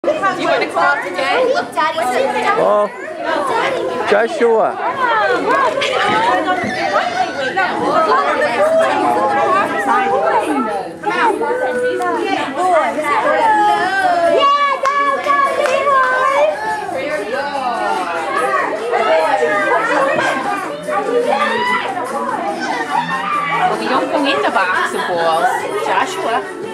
Do you want to come out today? Look, Daddy said Oh, Joshua. We don't go in the box of balls. Joshua.